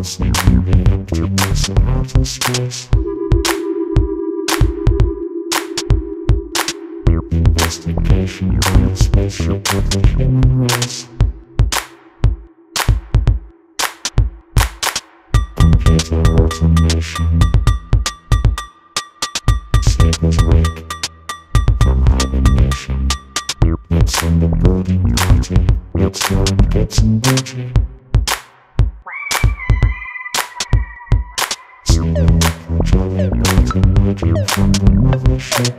Passing the emptiness of outer space. Investigation by a spaceship with a human race. Computer automation. Sleepers wake from hibernation. It's on the building party. It's going bits and bougie. Seeing the jolly boat emerging from the mothership.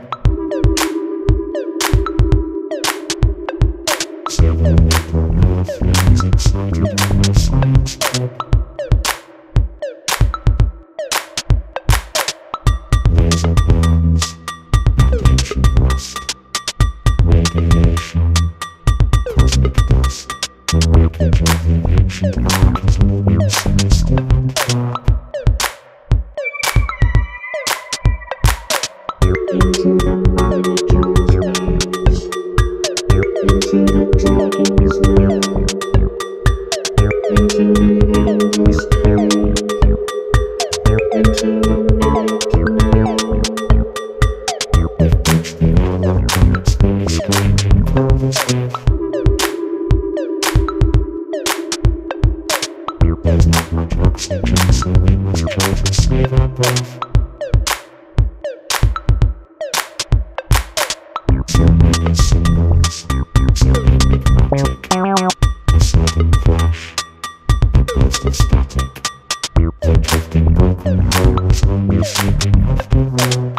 Seven little earthlings excited in their science trip. Laser burns and ancient rust. Radiation, cosmic dust. The wreckage of the ancient ark is looming sinister and dark. Into the molecules waves. Into the dragon's lair. Into the endless stream. Into the molecule. We've reached the hour and it's very strange and cold as death. There's not much oxygen, so we must try to save our breath. So many symbols, so enigmatic. A sudden flash, a burst of static. The drifting broken hull was only sleeping after all.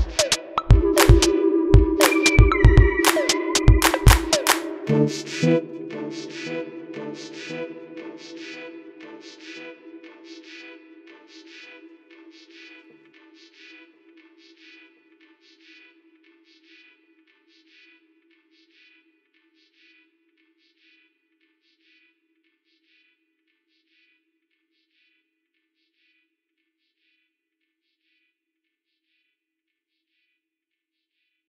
Shit.